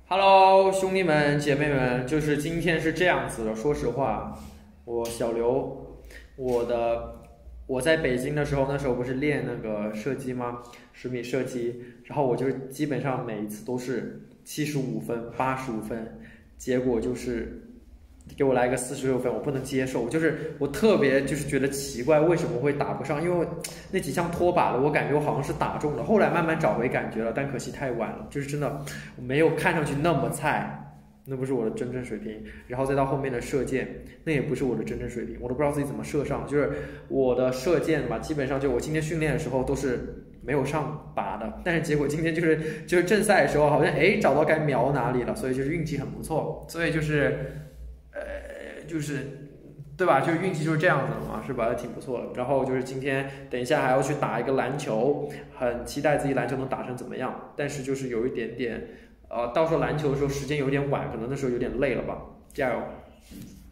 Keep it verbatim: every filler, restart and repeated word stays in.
Hello，兄弟们、姐妹们，就是今天是这样子的。说实话，我小刘，我的我在北京的时候，那时候不是练那个射击吗？十米射击，然后我就基本上每一次都是七十五分、八十五分，结果就是给我来个四十六分，我不能接受。就是我特别就是觉得奇怪，为什么会打不上？因为那几枪脱靶了，我感觉我好像是打中了。后来慢慢找回感觉了，但可惜太晚了。就是真的我没有看上去那么菜，那不是我的真正水平。然后再到后面的射箭，那也不是我的真正水平，我都不知道自己怎么射上。就是我的射箭吧，基本上就我今天训练的时候都是没有上靶的，但是结果今天就是就是正赛的时候，好像哎找到该瞄哪里了，所以就是运气很不错。所以就是呃就是对吧？就是运气就是这样子的嘛，是吧？挺不错的。然后就是今天等一下还要去打一个篮球，很期待自己篮球能打成怎么样。但是就是有一点点，呃，到时候篮球的时候时间有点晚，可能那时候有点累了吧。加油！